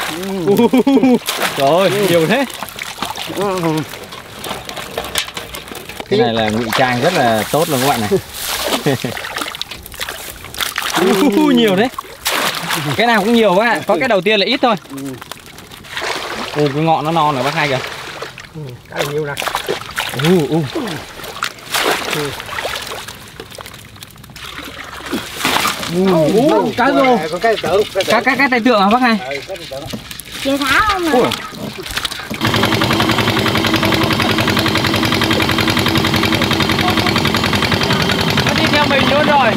Trời ơi, nhiều thế. Cái này là ngụy trang rất là tốt luôn các bạn này. Nhiều đấy. Cái nào cũng nhiều các bạn. Có cái đầu tiên là ít thôi. Cái ngọn nó non rồi bác Hai kìa. Cái này nhiều nè. Cá rô. Có cái tượng. Cái tay tượng hả bác Hai? Chị thả không mà. Nó đi theo mình luôn rồi.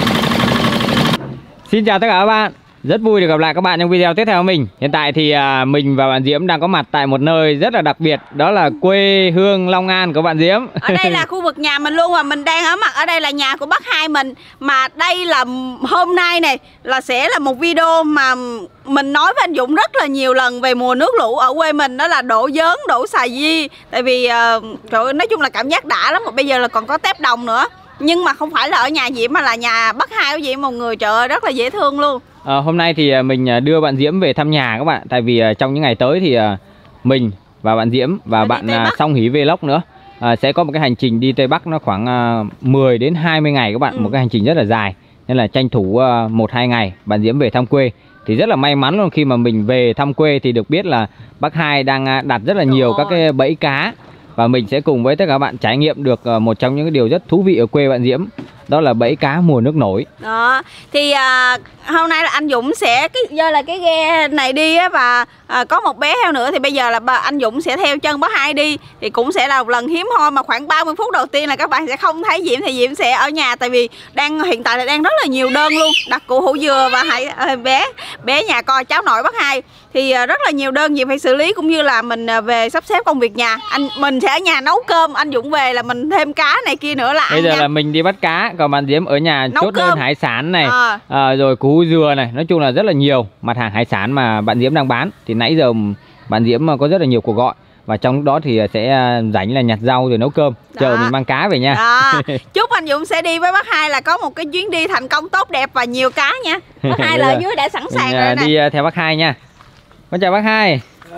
Xin chào tất cả các bạn. Rất vui được gặp lại các bạn trong video tiếp theo của mình. Hiện tại thì mình và bạn Diễm đang có mặt tại một nơi rất là đặc biệt. Đó là quê hương Long An của bạn Diễm. Ở đây là khu vực nhà mình luôn, và mình đang ở mặt ở đây là nhà của bác Hai mình. Mà đây là hôm nay này là sẽ là một video mà mình nói với anh Dũng rất là nhiều lần về mùa nước lũ ở quê mình. Đó là đổ giớn, đổ xà di. Tại vì trời ơi, nói chung là cảm giác đã lắm. Mà bây giờ là còn có tép đồng nữa. Nhưng mà không phải là ở nhà Diễm mà là nhà bác Hai của Diễm, một người trời ơi rất là dễ thương luôn. Hôm nay thì mình đưa bạn Diễm về thăm nhà các bạn. Tại vì trong những ngày tới thì mình và bạn Diễm và bạn Song Hỷ Vlog nữa sẽ có một cái hành trình đi Tây Bắc, nó khoảng 10 đến 20 ngày các bạn. Một cái hành trình rất là dài. Nên là tranh thủ 1-2 ngày bạn Diễm về thăm quê. Thì rất là may mắn luôn, khi mà mình về thăm quê thì được biết là bác Hai đang đặt rất là nhiều các cái bẫy cá. Và mình sẽ cùng với tất cả các bạn trải nghiệm được một trong những cái điều rất thú vị ở quê bạn Diễm. Đó là bẫy cá mùa nước nổi. Đó, thì hôm nay là anh Dũng sẽ do là cái ghe này đi á, và có một bé theo nữa, thì bây giờ là anh Dũng sẽ theo chân bác Hai đi. Thì cũng sẽ là một lần hiếm hoi mà khoảng 30 phút đầu tiên là các bạn sẽ không thấy Diễm, thì Diễm sẽ ở nhà. Tại vì hiện tại là đang rất là nhiều đơn luôn. Đặt cụ hủ dừa và bé nhà coi cháu nội bác Hai. Thì rất là nhiều đơn Diễm phải xử lý, cũng như là mình về sắp xếp công việc nhà. Mình sẽ ở nhà nấu cơm, anh Dũng về là mình thêm cá này kia nữa là bây ăn giờ nha. là mình đi bắt cá, còn bạn Diễm ở nhà Nấu chốt cơm. đơn hải sản này, rồi củ hủ dừa này. Nói chung là rất là nhiều mặt hàng hải sản mà bạn Diễm đang bán. Thì nãy giờ bạn Diễm có rất là nhiều cuộc gọi. Và trong lúc đó thì sẽ rảnh là nhặt rau rồi nấu cơm. Chờ mình mang cá về nha. Chúc anh Dũng sẽ đi với bác Hai là có một cái chuyến đi thành công tốt đẹp và nhiều cá nha. Bác Hai là ở dưới đã sẵn sàng rồi nè. Đi theo bác Hai nha. Con chào bác Hai.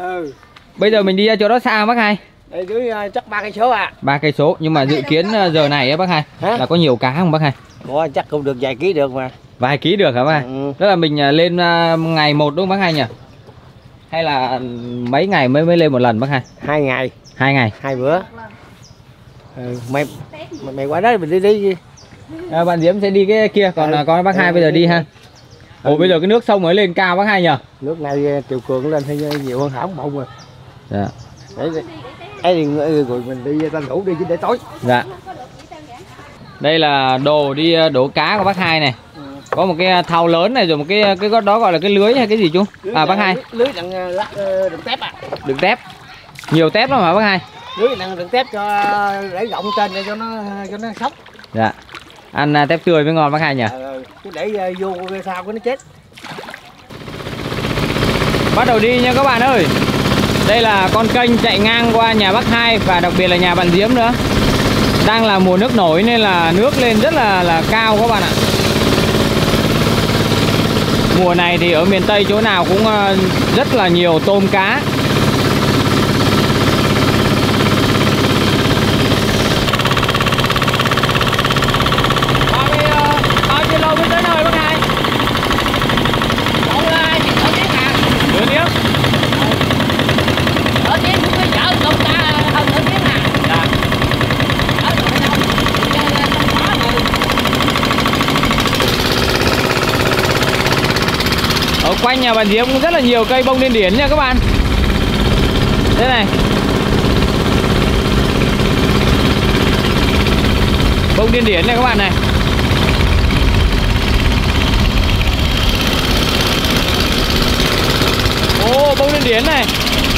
Bây giờ mình đi chỗ đó xa không bác Hai? Đây dưới chắc 3 cây số à. 3 cây số, nhưng mà dự kiến giờ này á bác Hai là có nhiều cá không bác Hai? Ủa, chắc cũng được vài ký được mà. Vài ký được hả bác Hai? Đó là mình lên ngày 1 đúng không bác Hai nhỉ? Hay là mấy ngày mới lên một lần bác Hai? 2 ngày. 2 ngày. 2 bữa. Mày qua đó mình đi. Bạn Diễm sẽ đi cái kia, còn con bác Hai bây giờ đi ha. Ồ, bây giờ cái nước sông mới lên cao bác Hai nhỉ? Nước này triều cường lên hay nhiều hơn hảo bông rồi. Dạ. Rồi mình đi tranh thủ đi chứ để tối. Dạ. Đây là đồ đi đổ cá của bác Hai này. Có một cái thau lớn này, rồi một cái đó gọi là cái lưới hay cái gì chú? Bác Hai. Lưới đựng tép à. Đựng tép. Nhiều tép lắm hả bác Hai? Lưới đựng tép cho để rộng trên cho nó sóc. Dạ. Ăn tép tươi mới ngon bác Hai nhỉ? Cứ để vô sao cái nó chết. Bắt đầu đi nha các bạn ơi. Đây là con kênh chạy ngang qua nhà bác Hai và đặc biệt là nhà bạn Diễm nữa. Đang là mùa nước nổi nên là nước lên rất là cao các bạn ạ. Mùa này thì ở miền Tây chỗ nào cũng rất là nhiều tôm cá. Bao nhiêu lâu mới tới nơi bác Hai? Ở tiếng hả? Nửa tiếng. Ở tiếng cũng phải chở tôm cá hơn nửa tiếng hả? Dạ. Ở chỗ đâu? Ở quanh nhà bạn Diễm cũng rất là nhiều cây bông điên điển nha các bạn. Thế này. Bông điên điển này các bạn này. Ồ, bông điên điển này.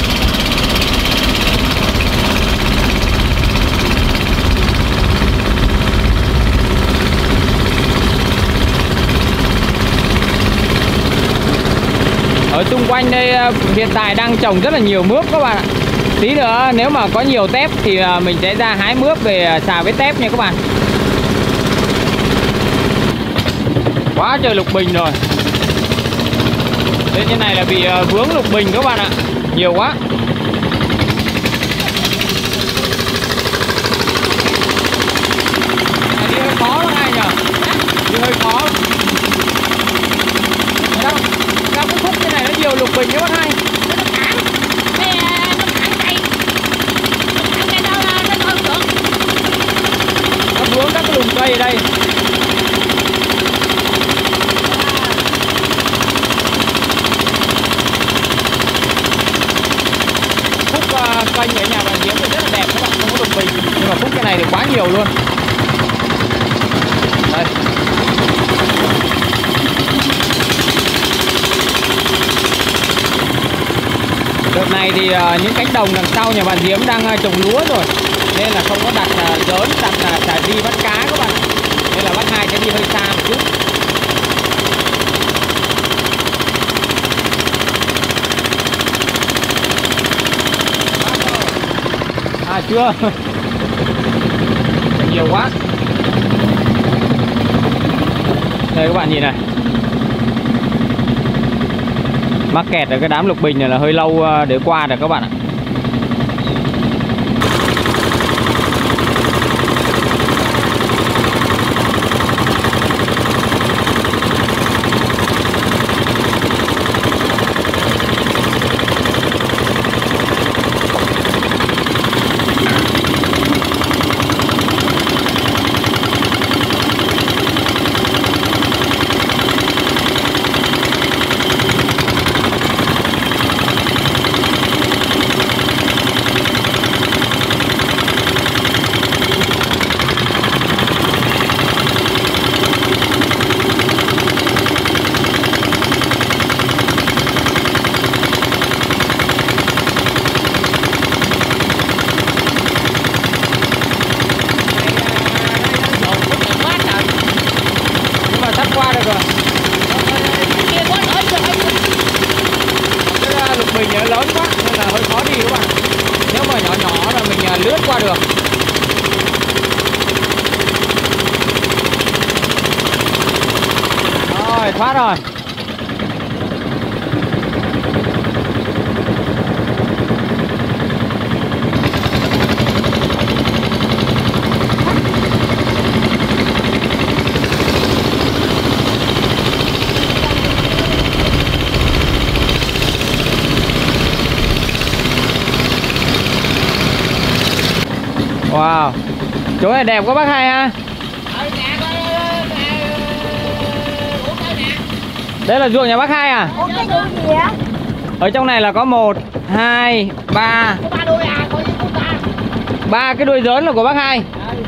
Ở xung quanh đây hiện tại đang trồng rất là nhiều mướp các bạn ạ. Tí nữa nếu mà có nhiều tép thì mình sẽ ra hái mướp về xào với tép nha các bạn. Quá trời lục bình rồi. Lên như này là bị vướng lục bình các bạn ạ. Nhiều quá. Đi hơi khó lắm ai nhỉ? Đi hơi khó. Đâu? Sao cái khúc như này nó nhiều lục bình các bác hai? Nó vướng các cái lùm cây ở đây. Khúc kênh ở nhà bạn Diễm thì rất là đẹp các bạn, không có lục bình. Nhưng mà khúc cái này thì quá nhiều luôn. Đây. Đợt này thì những cánh đồng đằng sau nhà bạn Diễm đang trồng lúa rồi, nên là không có đặt giớn, đặt thả đi bắt cá các bạn. Nên là bác hai sẽ đi hơi xa một chút. À chưa. Nhiều quá. Đây các bạn nhìn này. Mắc kẹt ở cái đám lục bình này là hơi lâu để qua được các bạn ạ. Qua được. Rồi, thoát rồi. Wow, chỗ này đẹp quá bác hai ha. Đây là ruộng nhà bác hai à? Ở trong này là có 1, 2, 3. 3 cái đuôi giớn là của bác hai.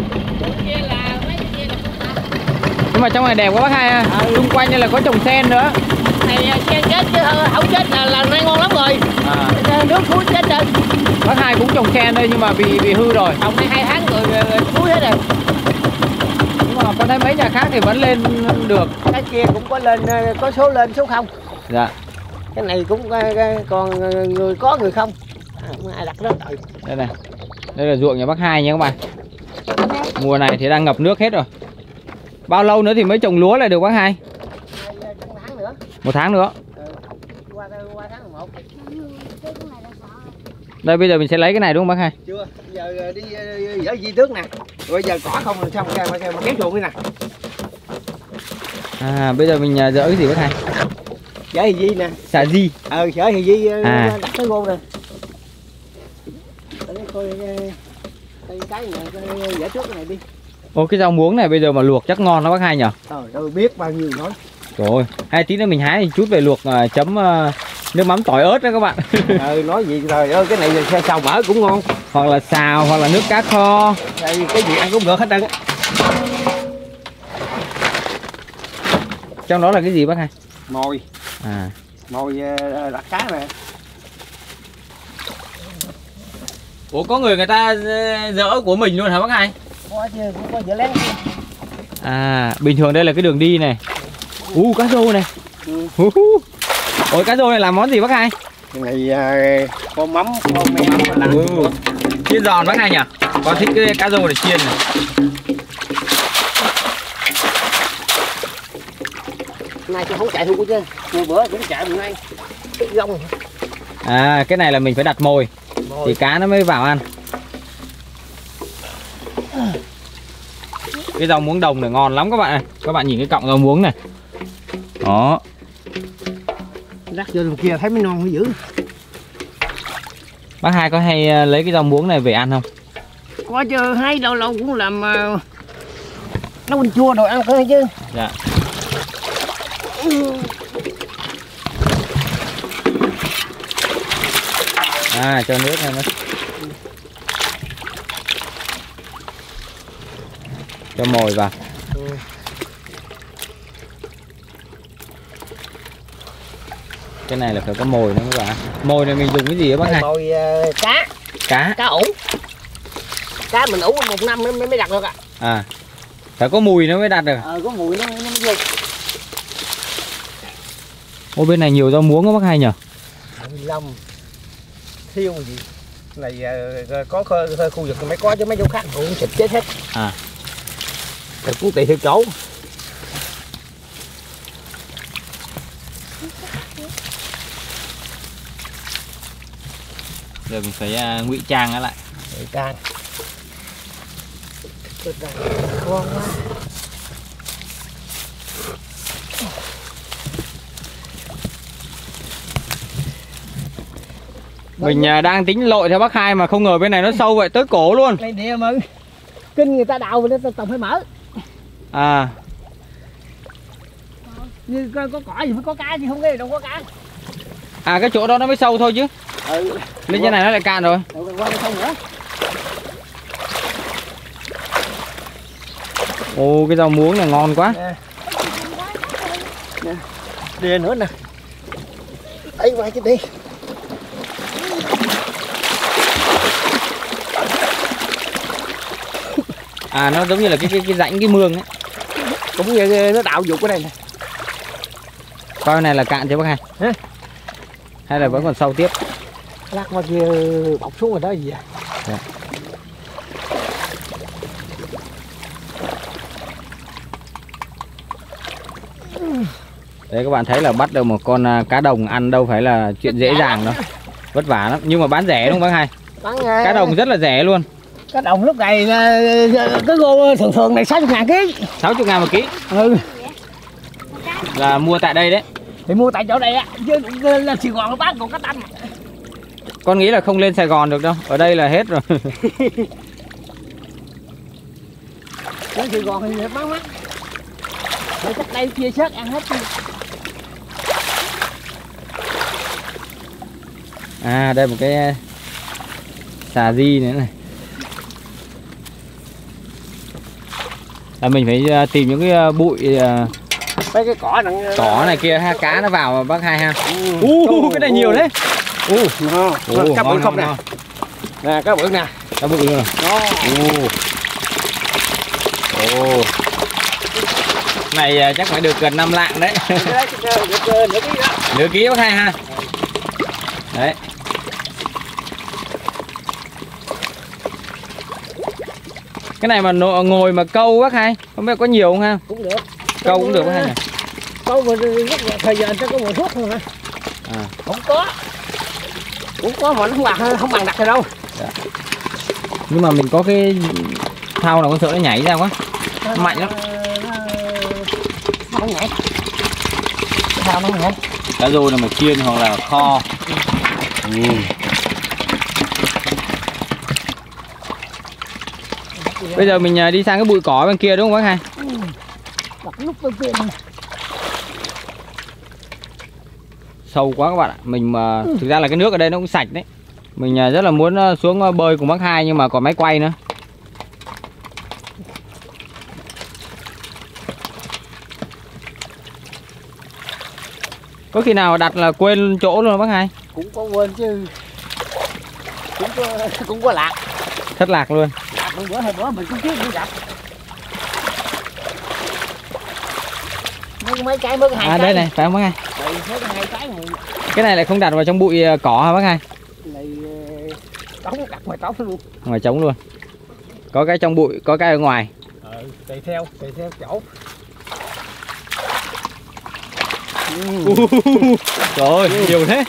Nhưng mà trong này đẹp quá bác hai ha. Xung quanh đây là có trồng sen nữa. Này sen chết chứ không chết là nay ngon lắm rồi. Nước suối chết rồi. Bác hai cũng trồng sen đây nhưng mà bị hư rồi. Trồng 2 tháng rồi suối hết rồi. Nhưng mà con thấy mấy nhà khác thì vẫn lên được. Cái kia cũng có lên, có số lên số không. Dạ. Cái này cũng còn người có người không. Không ai đặt đó rồi. Đây này. Đây là ruộng nhà bác hai nha các bạn. Mùa này thì đang ngập nước hết rồi. Bao lâu nữa thì mới trồng lúa lại được bác hai? 1 tháng nữa. 1 tháng nữa. Qua tháng 11. Đây bây giờ mình sẽ lấy cái này đúng không bác hai? Chưa, giờ đi dỡ di tước nè. Rồi giờ cỏ không rồi xong mà kéo chuồng đi nè. À bây giờ mình dỡ cái gì bác hai? Dỡ thì di nè. Xả di. Dỡ thì di à. đặt cái ngô nè. Coi cái này dỡ trước cái này đi. Ô cái rau muống này bây giờ mà luộc chắc ngon đó bác hai nhỉ? Đâu biết bao nhiêu nói. Trời ơi, hay tí nữa mình hái chút về luộc chấm nước mắm tỏi ớt đó các bạn. Nói gì trời ơi, cái này xe xào mỡ cũng ngon. Hoặc là xào hoặc là nước cá kho. Cái gì ăn cũng được hết trơn á. Trong đó là cái gì bác hai? Mồi. À. Mồi đặt cá nè. Ủa có người ta dỡ của mình luôn hả bác hai? Có chứ, cũng có dỡ lén. À, bình thường đây là cái đường đi này. Cá rô này. Ôi cá rô này làm món gì bác hai? Cái này con mắm, con me mắm là chiên giòn bác hai nhỉ? Con thích cái cá rô để chiên này. Nay tôi không chạy thu chứ. Vừa bữa cũng chạy bữa nay. Cái gông. À cái này là mình phải đặt mồi thì cá nó mới vào ăn. Cái rau muống đồng này ngon lắm các bạn ơi. Các bạn nhìn cái cọng rau muống này. Đó. Rắc vô đường kia thấy mới non mới dữ. Bác Hai có hay lấy cái rau muống này về ăn không? Có chứ, hay lâu lâu cũng làm nấu canh chua đồ ăn thôi chứ. Dạ. À cho nước này nó. Cho mồi vào. Cái này là phải có mồi nữa các bạn. Mồi này mình dùng cái gì á bác Hai? Mồi cá. Cá ủ. Cá mình ủ 1 năm mới đặt được ạ. À. Phải có mùi nó mới đặt được. Có mùi nó mới vô. Ô bên này nhiều rau muống á bác Hai nhỉ? Long thiêu gì này có khu vực mới có chứ mấy chỗ khác cũng xịt chết hết. À. Rồi cũng tùy theo chỗ. Giờ mình phải ngụy trang nó lại. Ngụy trang. Ngon quá. Mình đang tính lội theo bác Hai mà không ngờ bên này nó sâu vậy tới cổ luôn. Đây địa mà kinh người ta đào người ta trồng phải mở. À. Như có cỏ gì phải có cá chứ không nghe đâu có cá. À cái chỗ đó nó mới sâu thôi chứ. Lên trên này nó lại cạn rồi. Qua đây không nữa. Ồ cái rau muống này ngon quá. Nè. Đi nữa nè. Ấy qua chứ đi. À nó giống như là cái rãnh cái mương ấy. Cũng như nó đào dục ở đây nè. Coi này là cạn chưa bác Hai? Hả? Hay là vẫn còn sâu tiếp? Lát qua kia bọc xuống rồi đó gì à? Dạ. Đấy các bạn thấy là bắt được một con cá đồng ăn đâu phải là chuyện dễ dàng đâu. Vất vả lắm, nhưng mà bán rẻ đúng không bác Hai? Cá đồng rất là rẻ luôn. Cá đồng lúc này cái gô thường này 60.000 ký. 60.000 một ký. Ừ. Là mua tại đây đấy. Thì mua tại chỗ này á, chứ lên Sài Gòn nó bán còn cá tanh. Con nghĩ là không lên Sài Gòn được đâu, ở đây là hết rồi. Lên Sài Gòn thì bán mắc. Rồi cách đây chia sớt ăn hết. À đây một cái xà di nữa này. Là mình phải tìm những cái bụi mấy cái cỏ này kia ha, cá nó vào bác Hai ha. Cái này nhiều đấy. Cá bự không nè. Nè cá bự nè. Cá bự luôn. Này chắc phải được gần 5 lạng đấy. Nửa ký bác Hai ha. Đấy. Cái này mà ngồi mà câu bác Hai, không biết có nhiều không ha? Cũng được. Câu cũng được bác Hai nhỉ? Câu mà thời giờ cho có một thuốc thôi hả? À. Không có. Cũng có mà nó không bằng đặt rồi đâu. Dạ. Nhưng mà mình có cái thau nào con sợ nó nhảy ra quá. Mạnh lắm. Không nhảy. Sao nó nhảy? Cá rô là mà chiên hoặc là kho. Bây giờ mình đi sang cái bụi cỏ bên kia đúng không bác Hai? Đặt lúc bên kia này. Sâu quá các bạn ạ. Mình mà thực ra là cái nước ở đây nó cũng sạch đấy. Mình rất là muốn xuống bơi cùng bác Hai nhưng mà còn máy quay nữa. Có khi nào đặt là quên chỗ luôn bác Hai? Cũng có quên chứ. Cũng có lạc. Thất lạc luôn. Lạc một bữa hai bữa mình cũng chưa đi gặp. Mấy cái mới 2 cái. À đây này, phải không bác Hai? Mấy 2 cái này. Cái này lại không đặt vào trong bụi cỏ hả bác Hai? Này trống, đặt ngoài trống luôn. Ngoài trống luôn. Có cái trong bụi, có cái ở ngoài. Tùy theo chỗ. Trời ơi, nhiều thế.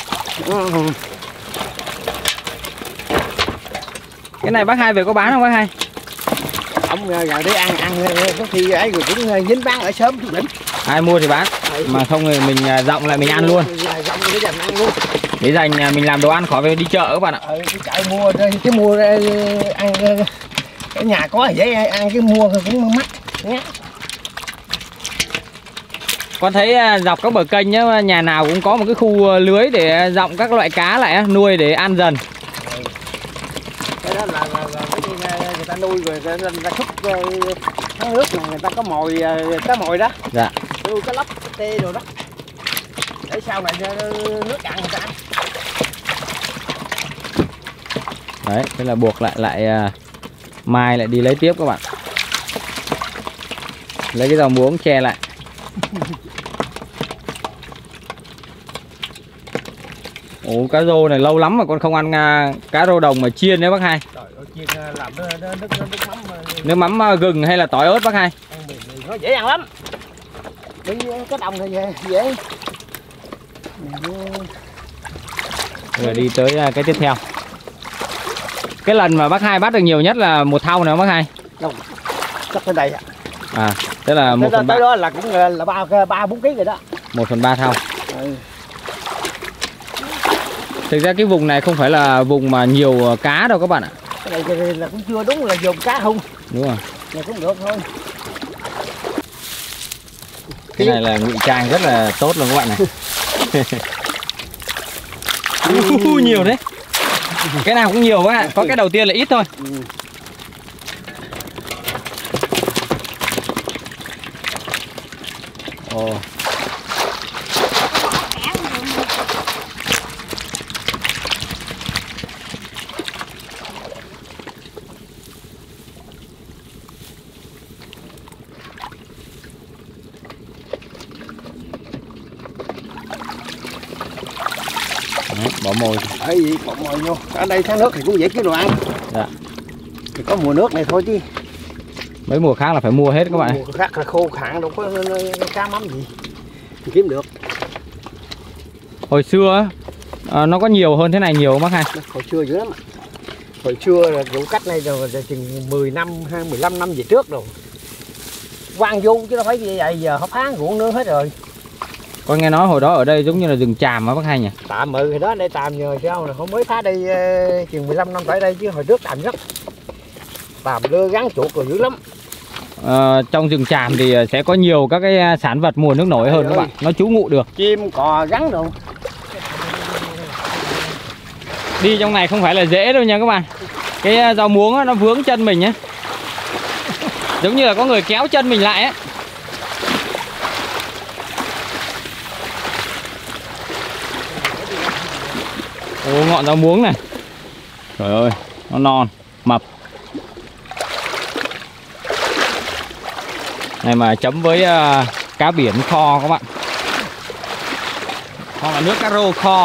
Cái này bác Hai về có bán không bác Hai? Ông gần đi ăn có khi ấy rồi cũng dính bán ở sớm đỉnh. Ai mua thì bán, mà không thì mình dọng lại mình ăn luôn. Dòng để dành ăn luôn. Để dành mình làm đồ ăn khỏi phải đi chợ các bạn ạ. Đi chợ mua chứ mua ăn ở nhà có dễ ăn chứ mua cũng mắc nhé. Con thấy dọc các bờ kênh nhá, nhà nào cũng có một cái khu lưới để dọng các loại cá lại nuôi để ăn dần. Cái đó là người ta nuôi rồi người ta xúc tháng nước này người ta có mồi cá mồi đó. Dạ. Nuôi cá lóc, cá tê rồi đó. Để sau này nước cạn người ta ăn. Đấy, thế là buộc lại mai lại đi lấy tiếp các bạn. Lấy cái dầu muống che lại. Ồ, cá rô này lâu lắm mà con không ăn cá rô đồng mà chiên đấy bác Hai. Trời ơi, chiên làm nước mắm gừng hay là tỏi ớt bác Hai? Nó dễ ăn lắm. Đi cái đồng này dễ. Rồi đi tới cái tiếp theo. Cái lần mà bác Hai bắt được nhiều nhất là một thau nào bác Hai? Đâu, chắc tới đây ạ. À, tức là 1/3. Tới đó là cũng là 3-4 kg rồi đó. 1/3 thau. Ừ. Thực ra cái vùng này không phải là vùng mà nhiều cá đâu các bạn ạ. Cái này là cũng chưa đúng là dùng cá hung. Đúng rồi. Này cũng được thôi. Cái này là ngụy trang rất là tốt luôn các bạn này. Nhiều đấy. Cái nào cũng nhiều quá, có cái đầu tiên là ít thôi. Ồ. Đấy, bỏ mồi. Ấy gì bỏ mồi vô. Ở đây tháng nước thì cũng dễ kiếm đồ ăn. Dạ. Thì có mùa nước này thôi chứ. Mấy mùa khác là phải mua hết các bạn. Mùa khác là khô hạn đâu có cá mắm gì thì kiếm được. Hồi xưa nó có nhiều hơn thế này nhiều không bác Hai? Hồi xưa dữ lắm ạ. Hồi xưa là vụ cách này rồi chừng 10 năm hay 15 năm về trước rồi. Quang du chứ đâu phải gì vậy, giờ hấp hán ruộng nữa hết rồi. Con nghe nói hồi đó ở đây giống như là rừng tràm á bác Hai nhỉ? Tạm thì đó đây tạm nhờ sao là không mới phá đây chừng 15 năm tới đây chứ hồi trước tạm rất. Tạm đưa gắn chuột rồi dữ lắm. Trong rừng tràm thì sẽ có nhiều các cái sản vật mùa nước nổi hơn các bạn, nó trú ngụ được. Chim cò rắn đâu. Đi trong này không phải là dễ đâu nha các bạn. Cái rau muống á, nó vướng chân mình nhé. Giống như là có người kéo chân mình lại á. Ồ, ngọn rau muống này. Trời ơi, nó non, mập. Này mà chấm với cá biển kho các bạn. Hoặc là nước cá rô kho.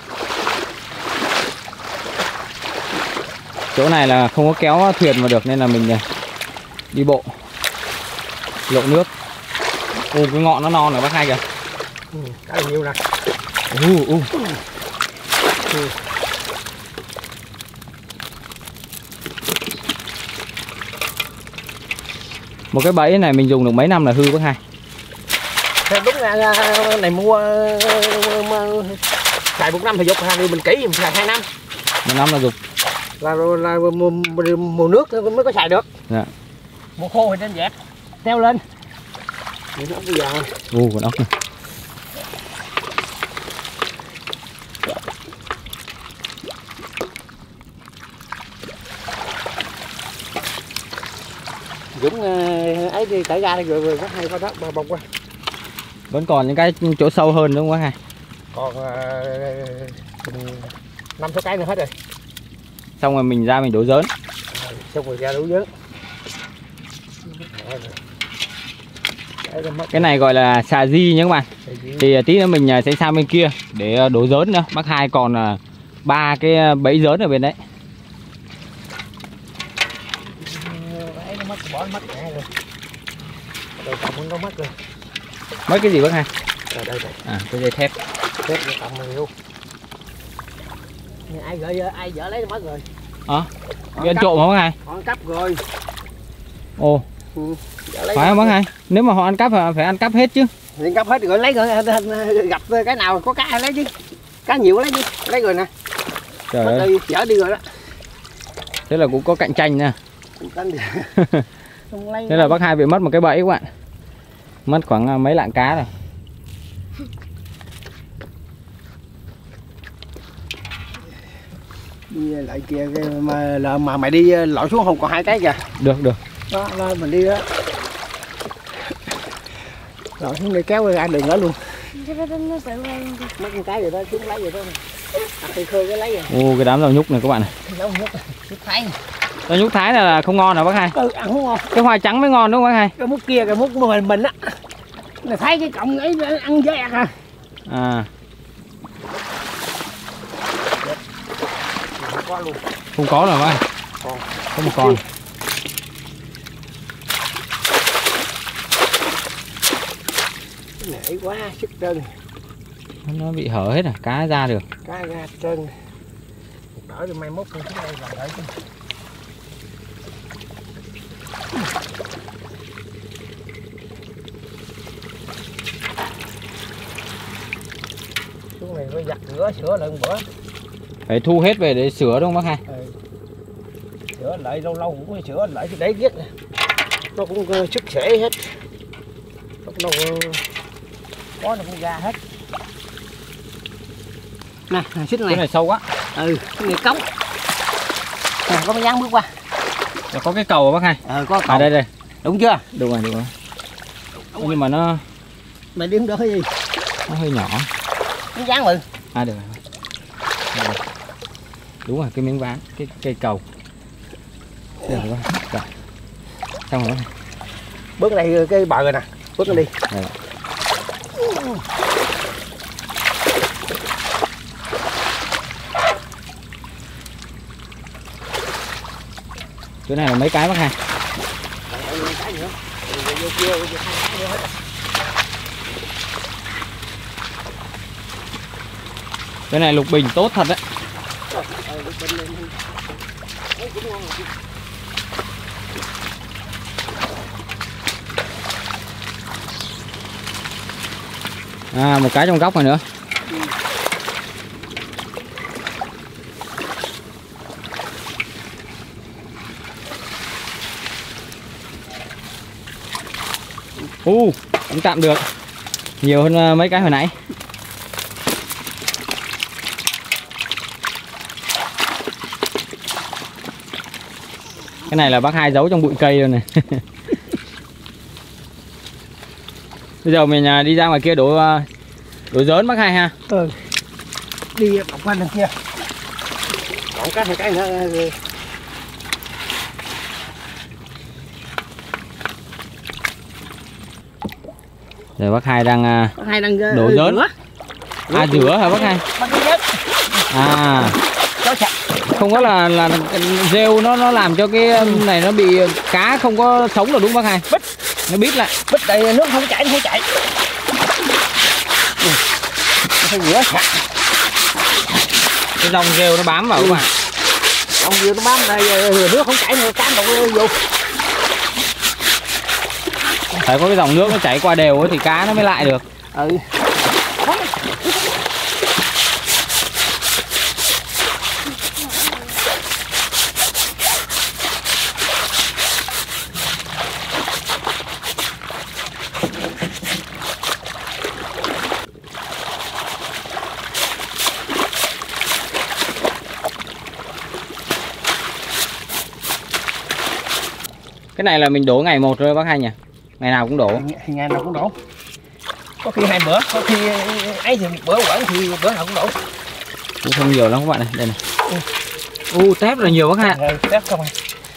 Chỗ này là không có kéo thuyền mà được nên là mình đi bộ lội nước. Ồ, cái ngọn nó non rồi bác Hai kìa. Khá là nhiều nè. Một cái bẫy này mình dùng được mấy năm là hư bác Hai? Đúng là này mua xài 1 năm thì dục, thì mình kỹ mình xài 2 năm. 1 năm là dục. Là mùa nước mới có xài được. Dạ. Mùa khô thì nên dẹp treo lên. Con ốc bây giờ. Con ốc này. Dũng ấy đi tải ra rồi rất hay có đó bông qua. Vẫn còn những cái chỗ sâu hơn đúng không bác Hai? Còn 5-6 cái nữa hết rồi. Xong rồi mình ra mình đổ dớn. Xong rồi ra đổ dớn. Cái này gọi là xà di nhé các bạn. Thì tí nữa mình sẽ sang bên kia để đổ dớn nữa. Bác Hai còn 3 cái bẫy dớn ở bên đấy. Nó mất bỏ mất mẹ rồi. Rồi còn nó mất rồi. Mấy cái gì bác Hai? Đây. À, cái dây thép. Thép nó cộng này luôn. Ai gửi ai vợ lấy mất rồi. Bị ăn trộm hả bác Hai? Họ ăn cắp rồi. Ồ. Phải không bác Hai? Nếu mà họ ăn cắp phải ăn cắp hết chứ. Thì cắp hết rồi lấy rồi, gặp cái nào có cá lấy chứ. Cá nhiều lấy chứ. Lấy rồi nè. Trời ơi. Chở đi rồi đó. Thế là cũng có cạnh tranh nè. Không lấy. Thế là bác Hai bị mất một cái bẫy các bạn. Mất khoảng mấy lạng cá rồi. Đi lại kia mà mày đi lội xuống không còn 2 cái kìa. Được. Đó mình đi đó. Lội xuống đi kéo ra đường đó luôn. Mấy con cái rồi đó xuống lấy rồi đó. Thì khơi cái lấy rồi. Ô, cái đám rau nhúc này các bạn này. Rau nhúc Thái. Rau nhúc Thái này là không ngon hả bác Hai? Ăn không ngon. Cái hoa trắng mới ngon đúng không bác Hai? Cái mút kia, cái mút của mình á. Là thấy cái cọng ấy ăn dễ ăn à. À. Không có luôn. Không có rồi bác Hai. Còn. Không một con. Cái này quá sức trơn. Nó bị hở hết à, cá ra được. Cá ra trơn. Đỡ rồi mai mốt xuống đây là đỡ chứ. Xuống này phải giặt rửa sửa lại một bữa. Phải thu hết về để sửa đúng không bác Hai? Sửa lại lâu lâu cũng phải sửa lại cái đấy biết nó cũng sức sể hết. Lúc đâu có nó cũng ra hết. Này, xích này. Cái này sâu quá. Cái này cống. Nè, có mấy dáng bước qua. Rồi có cái cầu bác Hai. Có cầu. Đây. Đúng chưa? Đúng rồi. Nhưng mà nó mày đi không được cái gì? Nó hơi nhỏ. Miếng dán rồi. Được rồi. Đúng rồi, cái miếng ván, cái cây cầu. Được rồi. Rồi. Xong rồi. Bước này cái bờ rồi nè. Bước nó đi. Rồi. Chỗ này là mấy cái bác Hai? Cái này lục bình tốt thật đấy. À, một cái trong góc này nữa. Cũng tạm được. Nhiều hơn mấy cái hồi nãy. Cái này là bác Hai giấu trong bụi cây luôn này. Bây giờ mình đi ra ngoài kia đổ dớn bác Hai ha. Đi bọc quanh đằng kia. Còn cái nữa. Rồi bác Hai đang đổ dớn. Rửa hả bác Hai? À. Không có là rêu nó làm cho cái này nó bị cá không có sống được đúng không bác Hai? Bít. Nó bít lại. Bít đây nước không chảy. Phải rửa sạch. Cái dòng rêu nó bám vào các bạn. Dòng rêu nó bám đây nước không chảy nữa cá đâu vô. Phải có cái dòng nước nó chảy qua đều ấy thì cá nó mới lại được. Cái này là mình đổ ngày một rồi bác Hai nhỉ? Ngày nào cũng đổ. Ngày nào cũng đổ. Có khi 2 bữa, có khi ấy thì bữa quẩn thì bữa nào cũng đổ. Cũng không nhiều lắm các bạn này, đây này. Tép là nhiều bác Hai. Tép không à.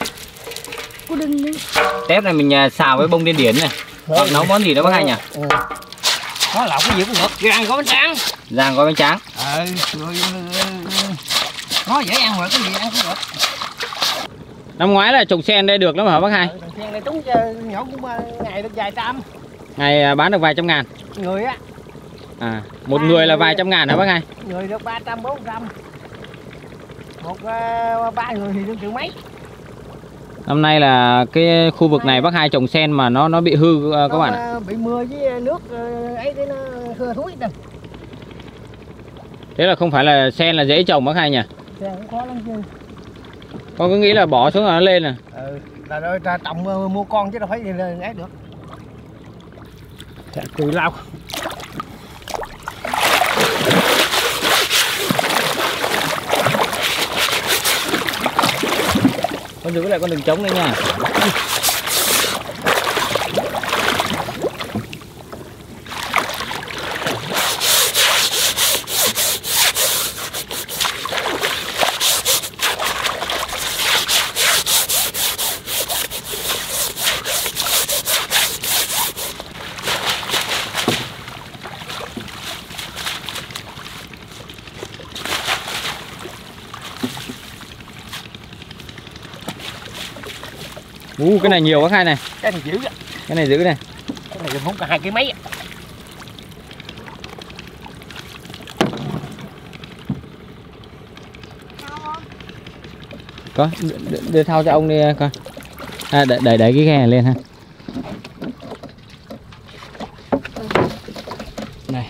Tép này mình xào với bông điên điển này. Hoặc nấu món gì đó bác Hai nhỉ? Nó lọc cái gì cũng được, rang gói bánh tráng. Rang gói bánh tráng. Nó dễ ăn rồi, cái gì ăn cũng được. Năm ngoái là trồng sen đây được lắm hả bác Hai? Trồng sen đây trúng nhỏ cũng ngày được vài trăm. Ngày bán được vài trăm ngàn. Người á. Một người là vài trăm ngàn hả bác Hai? Người được 300 400. Một ba người thì được triệu mấy. Năm nay là cái khu vực này bác Hai trồng sen mà nó bị hư các bạn ạ. Bị mưa với nước ấy thế nó hư thúi đâu. Thế là không phải là sen là dễ trồng bác Hai nhỉ? Sen cũng khó lắm chứ. Con cứ nghĩ là bỏ xuống là nó lên à? Là đôi ta trồng mua con chứ đâu phải lên ấy được. Cùi lau. Con giữ lại con đừng trống đấy nha. Cái này nhiều bác Hai này. Cái này giữ. Cái này giữ này. Cái này không cả 2 kg mấy. Có đưa thao cho ông đi coi. Đẩy cái ghe này lên ha. Này.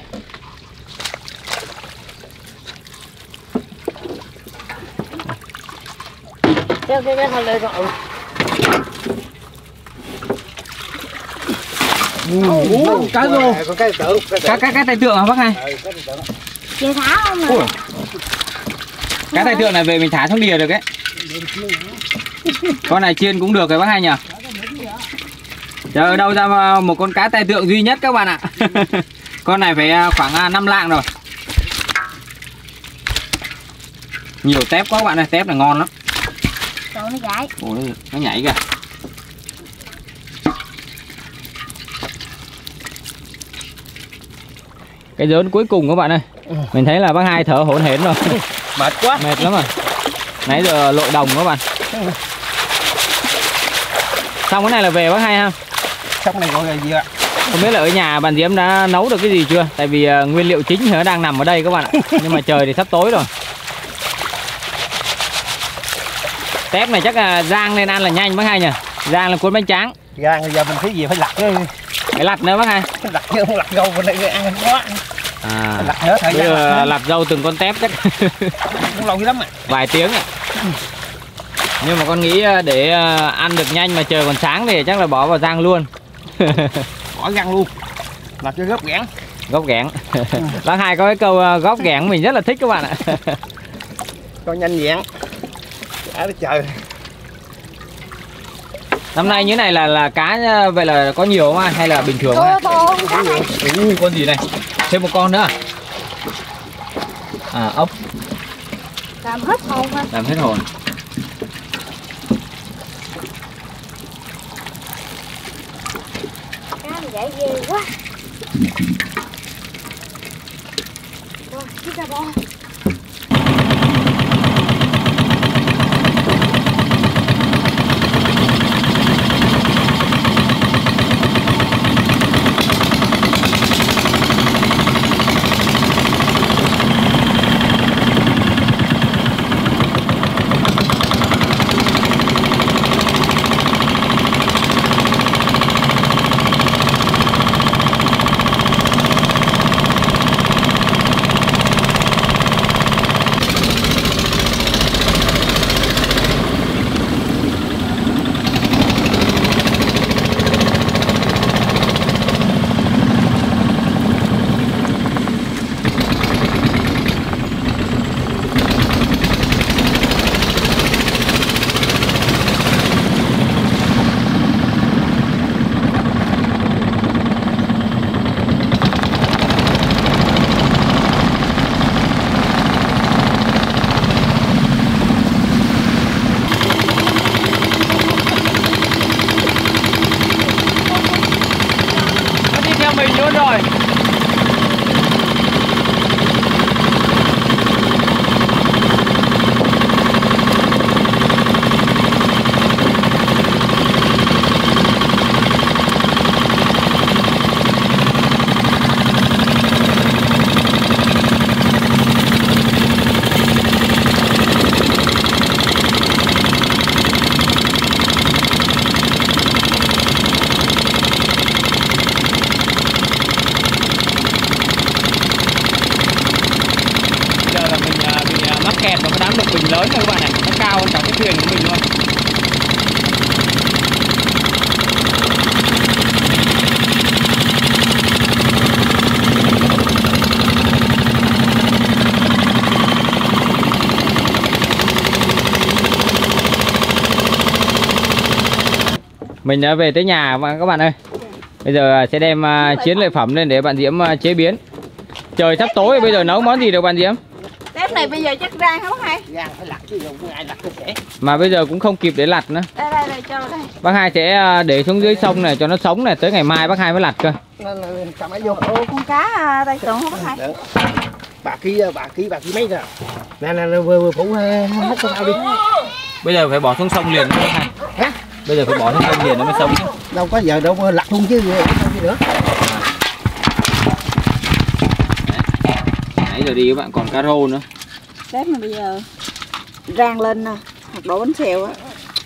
Cái thao lên con. Cá rô. Cá tài tượng hả bác Hai? Chị thả không nè. Cá tài tượng này về mình thả xuống đìa được ấy. Con này chiên cũng được rồi bác Hai nhỉ? Chờ đâu ra một con cá tài tượng duy nhất các bạn ạ. Con này phải khoảng 5 lạng rồi. Nhiều tép quá các bạn ơi, tép này ngon lắm. Trời nó chạy. Ủa, nó nhảy kìa. Cái dớn cuối cùng các bạn ơi. Mình thấy là bác Hai thở hổn hển rồi. Mệt quá. Mệt lắm rồi. Nãy giờ lội đồng các bạn. Xong cái này là về bác Hai ha. Xong này gọi là gì ạ? Không biết là ở nhà bạn Diễm đã nấu được cái gì chưa? Tại vì nguyên liệu chính thì nó đang nằm ở đây các bạn ạ. Nhưng mà trời thì sắp tối rồi. Tép này chắc là rang lên ăn là nhanh bác Hai nhỉ? Rang là cuốn bánh tráng. Rang bây giờ mình thấy gì phải lặt chứ. Phải lặt nữa bác Hai. Lặt chứ không lặt rau bên đây ăn quá. Lặt nữa thời gian lặt rau từng con tép chắc cũng lâu lắm à. vài tiếng ạ. Nhưng mà con nghĩ để ăn được nhanh mà trời còn sáng thì chắc là bỏ vào rang luôn. Bỏ rang luôn. Làm cho gốc ghẽn. Gốc ghẽn. Bác Hai có cái câu gốc ghẽn mình rất là thích các bạn ạ. Cho nhanh nhẹn. Đã trời. Năm nay như này là cá vậy là có nhiều không hay là bình thường không? Con gì này? Thêm một con nữa. Ốc. Làm hết hồn ha. Làm hết hồn. Cá này dễ ghê quá. Rồi, chiếc ra bò. kẹt vào cái đám lục bình lớn này các bạn này, nó cao hơn cả cái thuyền của mình luôn. Mình đã về tới nhà các bạn ơi. Bây giờ sẽ đem chiến lợi phẩm lên để bạn Diễm chế biến. Trời sắp tối, bây giờ nấu món gì được bạn Diễm? Tép này bây giờ chắc rang hả bác Hai? Rang phải lặt chứ không ai lặt cái sẽ. Mà bây giờ cũng không kịp để lặt nữa. Đây cho đây. Bác Hai sẽ để xuống dưới sông này cho nó sống này, tới ngày mai bác Hai mới lặt cơ. Cầm ấy vô. Ồ, con cá đây tưởng không bác Hai? Được. Bà ký mấy rồi. Nè vừa phủ hết con ao đi. Bây giờ phải bỏ xuống sông liền bác Hai. Hả? Bây giờ phải bỏ xuống sông liền nó mới sống. Đâu có giờ đâu lặt luôn chứ gì nữa. Nãy giờ đi các bạn còn cá rô nữa. Tép này bây giờ rang lên nè, hoặc đổ bánh xèo á.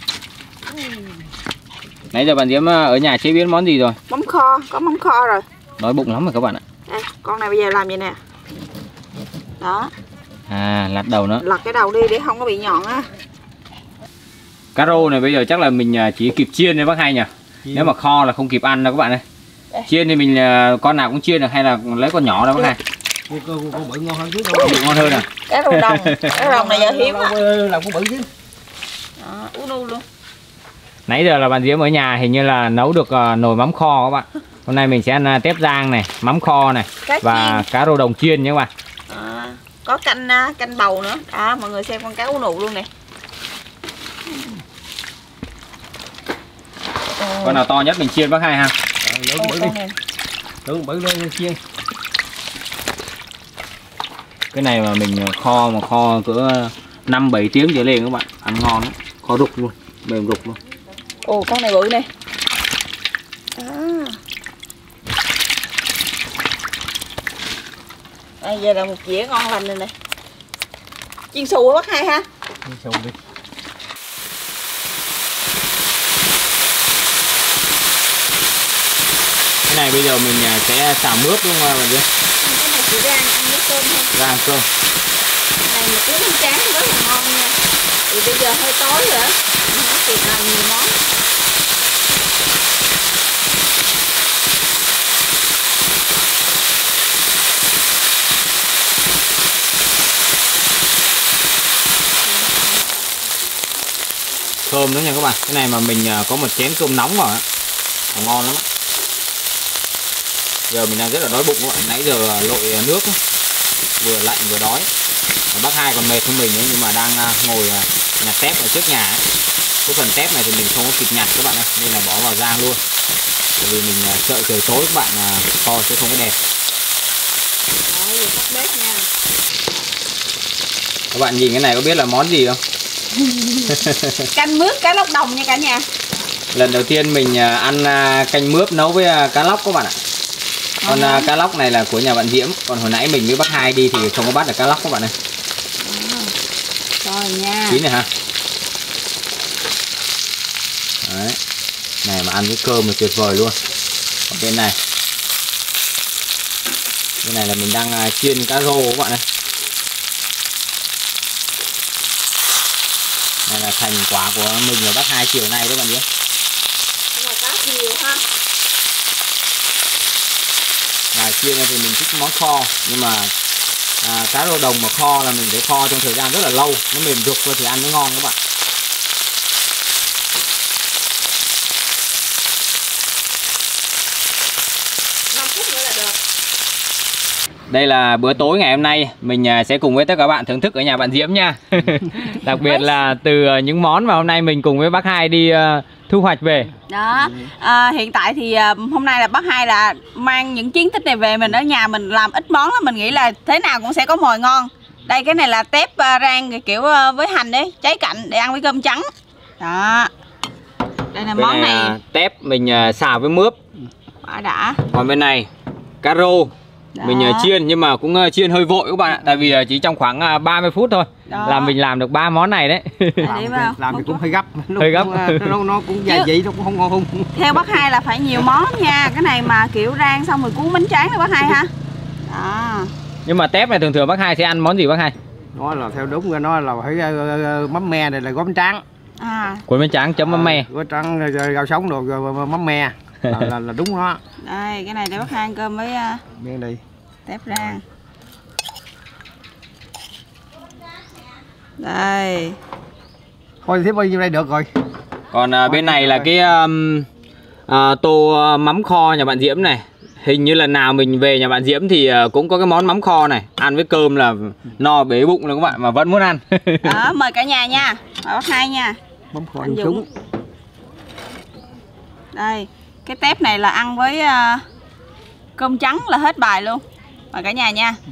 Nãy giờ bạn Diễm ở nhà chế biến món gì rồi? Mắm kho, có mắm kho rồi. Đói bụng lắm rồi các bạn ạ. Con này bây giờ làm vậy nè. Đó. À, lặt đầu nữa. Lặt cái đầu đi để không có bị nhọn á. Cá rô này bây giờ chắc là mình chỉ kịp chiên thôi bác Hai nhỉ? Nếu mà kho là không kịp ăn đâu các bạn ơi. Chiên thì mình con nào cũng chiên được hay là lấy con nhỏ đâu bác Hai? Con bự ngon hơn chứ đâu. Ngon hơn à? Cá rô đồng, cá rô này giờ hiếm á. Làm con bự chứ. Đó, ú luôn. Nãy giờ là bạn Diễm ở nhà hình như là nấu được nồi mắm kho các bạn. Hôm nay mình sẽ ăn tép rang này, mắm kho này và cá rô đồng chiên nhé các bạn. Có canh bầu nữa. Đó, mọi người xem con cá ú nụ luôn nè. Con nào to nhất mình chiên bác Hai ha. Lớn bự đi. Lớn bự lên chiên. Cái này mà mình kho cỡ 5-7 tiếng trở lên các bạn, ăn ngon lắm. Kho rục luôn, mềm rục luôn. Ồ, con này bự nè. Đây giờ là một dĩa ngon lành này nè. Chiên xù bác Hai ha. Chiên xù đi. Cái này bây giờ mình sẽ xào mướp đúng không bạn Diễm? Cái này chỉ rang ăn với cơm thôi. Rang cơm. Này mà cuốn bánh tráng rất là ngon nha. Thì bây giờ hơi tối rồi á, không có kịp làm nhiều món. Thơm nữa nha các bạn. Cái này mà mình có một chén cơm nóng vào á, ngon lắm á. Giờ mình đang rất là đói bụng các bạn. Nãy giờ lội nước á, vừa lạnh vừa đói. Bác Hai còn mệt hơn mình nữa, nhưng mà đang ngồi nhặt tép ở trước nhà ấy. Cái phần tép này thì mình không có kịp nhặt các bạn ơi, nên là bỏ vào rang luôn. Bởi vì mình sợ trời tối các bạn kho sẽ không có đẹp. Đó, giờ tắt bếp nha. Các bạn nhìn cái này có biết là món gì không? Canh mướp cá lóc đồng nha cả nhà. Lần đầu tiên mình ăn canh mướp nấu với cá lóc các bạn ạ. Con cá lóc này là của nhà bạn Diễm. Còn hồi nãy mình với bác Hai đi thì không có bắt được cá lóc các bạn ơi. Rồi nha. Chín này ha. Đấy. Này mà ăn với cơm là tuyệt vời luôn. Còn bên này, bên này là mình đang chiên cá rô các bạn ơi. Này là thành quả của mình và bác Hai chiều nay đấy bạn Diễm. Là cá nhiều ha. Chiên thì mình thích món kho, nhưng mà cá rô đồng mà kho là mình phải kho trong thời gian rất là lâu, nó mềm rục rồi thì ăn mới ngon các bạn. Đây là bữa tối ngày hôm nay, mình sẽ cùng với tất cả các bạn thưởng thức ở nhà bạn Diễm nha. Đặc biệt là từ những món mà hôm nay mình cùng với bác Hai đi thu hoạch về. Đó, hiện tại thì hôm nay là bác Hai là mang những chiến tích này về, mình ở nhà mình làm ít món lắm, mình nghĩ là thế nào cũng sẽ có mồi ngon. Đây cái này là tép rang kiểu với hành đấy, cháy cạnh để ăn với cơm trắng. Đó. Đây là món này tép mình xào với mướp. Đã. Còn bên này cá rô. Đó. Mình chiên nhưng mà cũng chiên hơi vội các bạn ạ. Tại vì chỉ trong khoảng 30 phút thôi. Đó. Là mình làm được 3 món này đấy. Làm thì cũng hơi gấp. Hơi gấp. Nó cũng gia vị nó cũng không ngon không. Theo bác Hai là phải nhiều món nha. Cái này mà kiểu rang xong rồi cuốn bánh tráng đó bác Hai ha. Đó. Nhưng mà tép này thường thường bác Hai sẽ ăn món gì bác Hai? Nó là theo đúng rồi, nó là phải mắm me này là gốm trắng. Cuốn bánh tráng chấm mắm me. Gốm trắng rồi rau sống rồi mắm me là đúng đó. Đây, cái này để bác Hai ăn cơm với miếng đi. tép rang. Đây. Thôi thế bao nhiêu đây được rồi. Còn bên này là cái tô mắm kho nhà bạn Diễm này. Hình như lần nào mình về nhà bạn Diễm thì cũng có cái món mắm kho này. Ăn với cơm là no bể bụng rồi các bạn, mà vẫn muốn ăn. Đó, mời cả nhà nha. Mời bác Hai nha. Mắm kho Anh anh Dũng. Đây, cái tép này là ăn với cơm trắng là hết bài luôn. Mời cả nhà nha.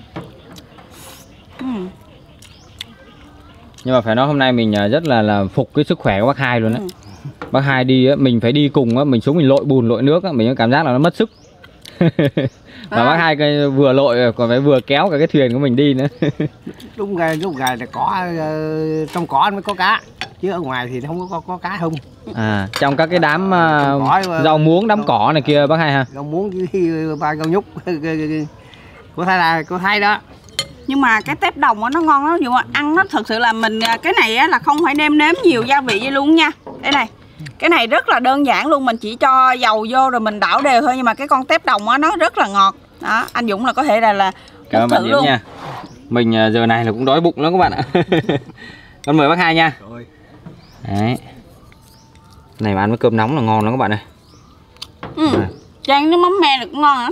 Nhưng mà phải nói hôm nay mình rất là phục cái sức khỏe của bác Hai luôn đấy. Bác Hai đi á, mình phải đi cùng á, mình xuống mình lội bùn lội nước á, mình có cảm giác là nó mất sức. Và bác Hai vừa lội còn phải vừa kéo cả cái thuyền của mình đi nữa. Lúc gà là cỏ, trong cỏ mới có cá, chứ ở ngoài thì không có cá hung. Trong các cái đám rau muống, đám cỏ này kia bác Hai ha. Rau muống với ba rau nhúc của Thái đó. Nhưng mà cái tép đồng nó ngon lắm, dù mà ăn nó thật sự là mình cái này á, là không phải nêm nếm nhiều gia vị gì luôn nha. Đây này, cái này rất là đơn giản luôn, mình chỉ cho dầu vô rồi mình đảo đều thôi, nhưng mà cái con tép đồng á nó rất là ngọt. Đó, anh Dũng là có thể là cảm ơn bạn Diễm nha. Mình giờ này là cũng đói bụng lắm các bạn ạ. Con mời bác Hai nha. Rồi. Đấy. Này mà ăn với cơm nóng là ngon lắm các bạn ơi. Chan nước mắm me là cũng ngon hả?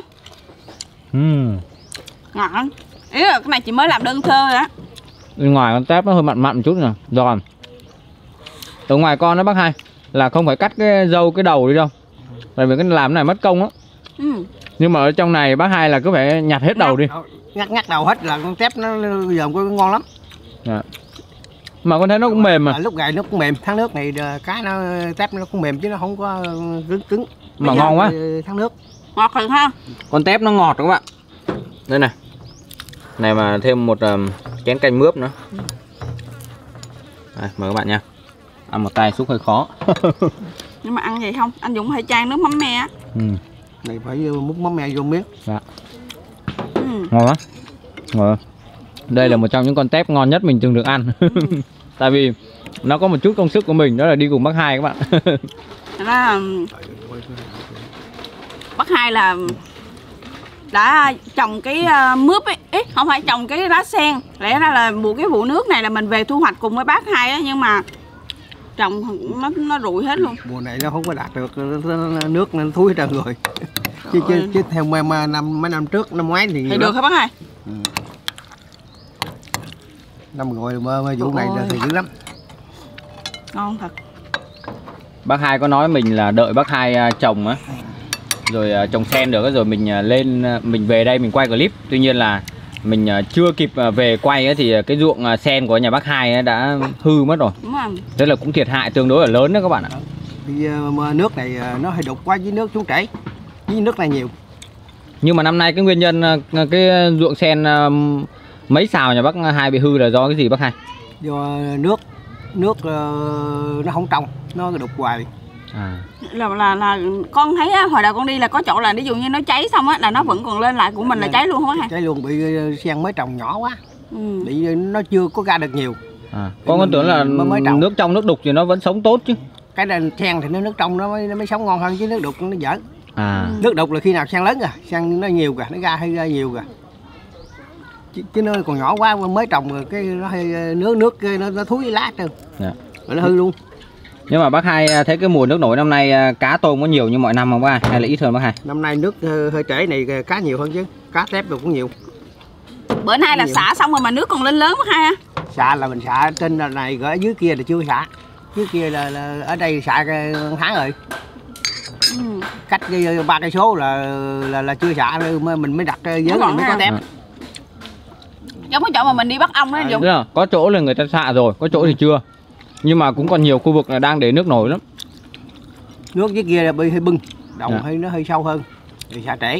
Ngọt lắm. Ý là cái này chị mới làm đơn sơ rồi á. Bên ngoài con tép nó hơi mặn một chút nè, giòn. Ở ngoài con đó bác Hai là không phải cắt cái dâu cái đầu đi đâu. Tại vì cái làm cái này mất công lắm. Nhưng mà ở trong này bác Hai là cứ phải nhặt hết đầu đi. Ngắt đầu hết là con tép nó dòm có ngon lắm. Mà con thấy nó cũng mềm mà. Lúc gầy nó cũng mềm, tháng nước này cá nó tép nó cũng mềm chứ nó không có cứng. Mà ngon quá. Tháng nước. Ngọt thật ha. Con tép nó ngọt các bạn. Đây này. Này mà thêm một chén canh mướp nữa. Đây, mời các bạn nha. Ăn một tay xúc hơi khó. Nhưng mà ăn vậy không, anh Dũng hay chan nước mắm me á. Này phải múc mắm me vô miếng. Dạ. Ngon lắm. Ngon. Đây là một trong những con tép ngon nhất mình từng được ăn. Tại vì nó có một chút công sức của mình, đó là đi cùng bác Hai các bạn. Là bác Hai là đã trồng cái mướp ấy, không phải trồng cái lá sen. Lẽ ra là cái vụ nước này là mình về thu hoạch cùng với bác Hai á, nhưng mà trồng nó rụi hết luôn. Mùa này nó không có đạt được nước nên thúi hết trơn rồi. Chứ theo mấy năm trước, năm ngoái thì được hả bác Hai? Năm rồi mà vụ này thì dữ lắm. Ngon thật. Bác Hai có nói mình là đợi bác Hai trồng á, rồi trồng sen được rồi mình về đây mình quay clip. Tuy nhiên là mình chưa kịp về quay ấy, thì cái ruộng sen của nhà bác Hai ấy đã hư mất rồi. Đúng rồi. Thế là cũng thiệt hại tương đối là lớn đó các bạn ạ. Thì nước này nó hơi đục quá với nước xuống chảy, với nước này nhiều. Nhưng mà năm nay cái nguyên nhân cái ruộng sen mấy sào nhà bác Hai bị hư là do cái gì bác Hai? Do nước nó không trong, nó đục hoài. Là con thấy á, hồi đầu con đi là có chỗ là ví dụ như nó cháy xong á là nó vẫn còn lên lại, của mình là cháy luôn không á? Cháy luôn, bị sen mới trồng nhỏ quá. Bị nó chưa có ra được nhiều. Con tưởng là nước trong nước đục thì nó vẫn sống tốt chứ. Cái này sen thì nó nước trong nó mới sống ngon hơn, chứ nước đục nó dở. Nước đục là khi nào sen lớn rồi, sen nó nhiều kìa, nó ra nhiều kìa. Chứ nó còn nhỏ quá mới trồng rồi cái nó hơi nước nó thúi lá trơn. Rồi nó hư luôn. Nhưng mà bác Hai thấy cái mùa nước nổi năm nay cá tôm có nhiều như mọi năm không bác Hai? Hay là ít hơn bác Hai? Năm nay nước hơi trễ này cá nhiều hơn chứ, cá tép rồi cũng nhiều. Bữa nay là nhiều. Xả xong rồi mà nước còn lên lớn bác Hai á? Xả là mình xả trên này, ở dưới kia là chưa xả. Dưới kia là ở đây xả tháng rồi. Cách 3 cây số là chưa xả, mình mới đặt vớn mình mới có tép. Giống cái chỗ mà mình đi bắt ong đó anh Dũng. Đúng rồi, có chỗ là người ta xạ rồi, có chỗ thì chưa. Nhưng mà cũng còn nhiều khu vực là đang để nước nổi lắm. Nước dưới kia là bị hơi bưng, đồng nó hơi sâu hơn thì xả trễ.